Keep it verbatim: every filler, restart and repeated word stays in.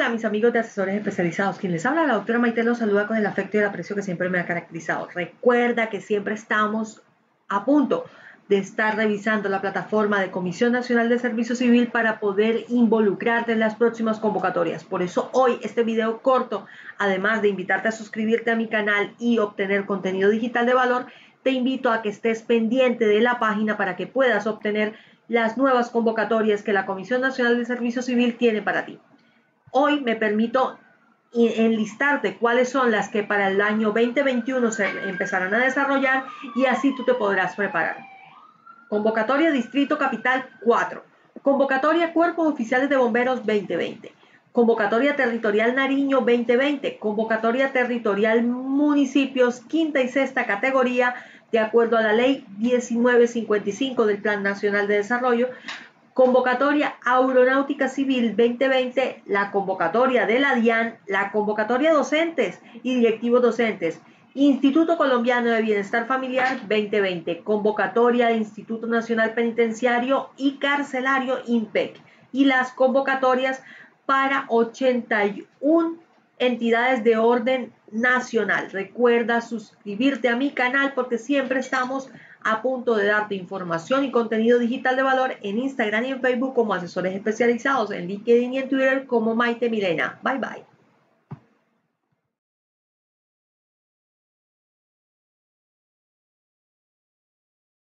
Hola mis amigos de asesores especializados, quien les habla la doctora Maite los saluda con el afecto y el aprecio que siempre me ha caracterizado. Recuerda que siempre estamos a punto de estar revisando la plataforma de Comisión Nacional de Servicio Civil para poder involucrarte en las próximas convocatorias. Por eso hoy este video corto, además de invitarte a suscribirte a mi canal y obtener contenido digital de valor, te invito a que estés pendiente de la página para que puedas obtener las nuevas convocatorias que la Comisión Nacional de Servicio Civil tiene para ti. Hoy me permito enlistarte cuáles son las que para el año veinte veintiuno se empezarán a desarrollar y así tú te podrás preparar. Convocatoria Distrito Capital cuatro. Convocatoria Cuerpos Oficiales de Bomberos veinte veinte. Convocatoria Territorial Nariño veinte veinte. Convocatoria Territorial Municipios quinta y sexta categoría de acuerdo a la Ley diecinueve cincuenta y cinco del Plan Nacional de Desarrollo. Convocatoria Aeronáutica Civil veinte veinte, la convocatoria de la DIAN, la convocatoria docentes y directivos docentes, Instituto Colombiano de Bienestar Familiar veinte veinte, convocatoria de Instituto Nacional Penitenciario y Carcelario INPEC y las convocatorias para ochenta y una entidades de orden nacional. Recuerda suscribirte a mi canal porque siempre estamos a punto de darte información y contenido digital de valor en Instagram y en Facebook como asesores especializados, en LinkedIn y en Twitter como Maite Milena. Bye bye.